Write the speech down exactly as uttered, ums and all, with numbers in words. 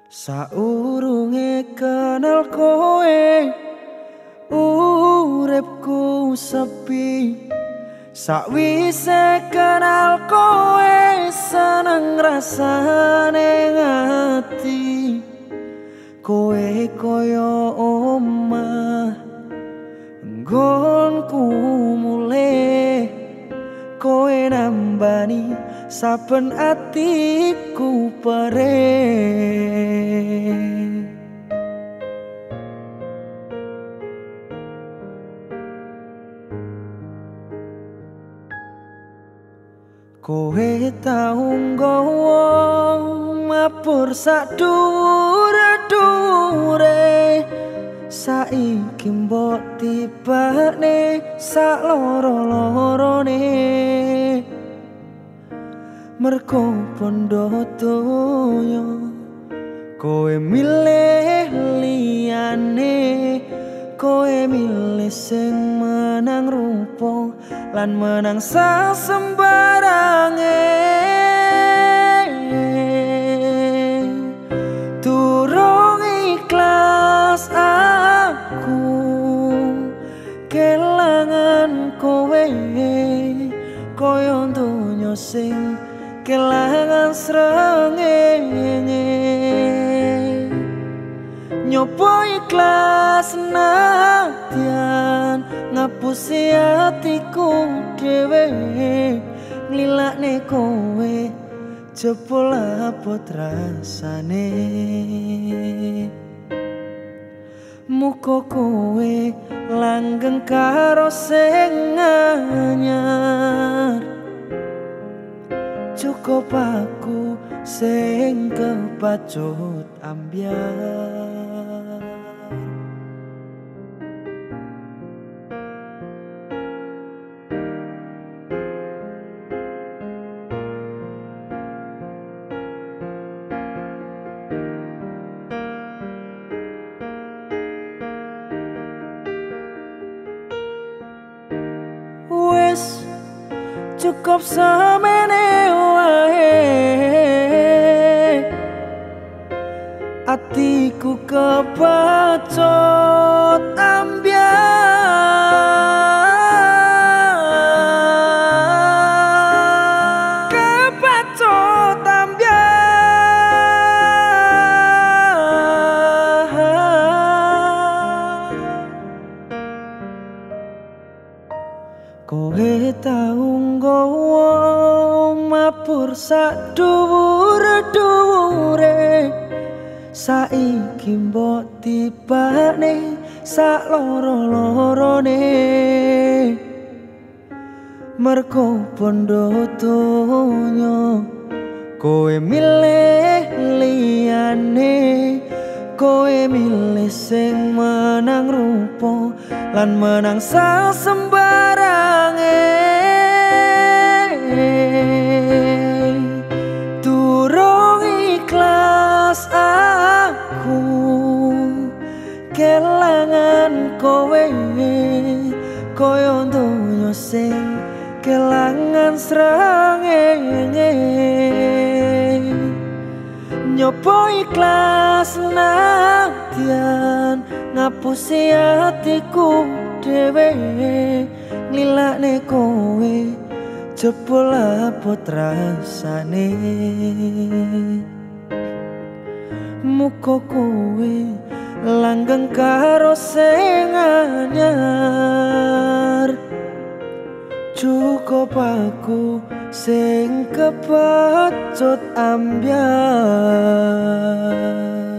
Saurunge kenal kowe, uripku sepi. Sakwise kenal kowe, seneng rasane ngati. Kowe koyo omah nggonku mulih, kowe nambani saben atiku perih. Kowe tau nggawa mabur sak dhuwur-dhuwure, saiki mbok tibane sak loro-lorone. Mergo pondo donya kowe milih liyane, kowe milih sing menang rupa lan menang sasembarange. Durung ikhlas aku kelangan kowe, koyo donya sing kelangan srengenge. Nyoba ikhlas nadyan ngapusi hatiku dhewe, nglilakne kowe jebul abot rasane. Muga kowe langgeng karo sing anyar, cukup aku sing kepacut ambyar. Wes cukup semene wae, atiku kepacut ambyar, kepacut ambyar. Kowe tau nggawa mabur sak dhuwur-dhuwure, saiki mbok tibane sak loro-lorone. Mergo pondo donya kowe milih liyane, kowe milih sing menang rupa lan menang sasembarange. Durung ikhlas aku kelangan kowe, koyo donya sing kelangan srengenge. Nyoba ikhlas nadyan ngapusi hatiku dhewe, nglilakne kowe jebul abot rasane. Muga kowe langgeng karo sing anyar, cukup aku sing kepacut ambyar.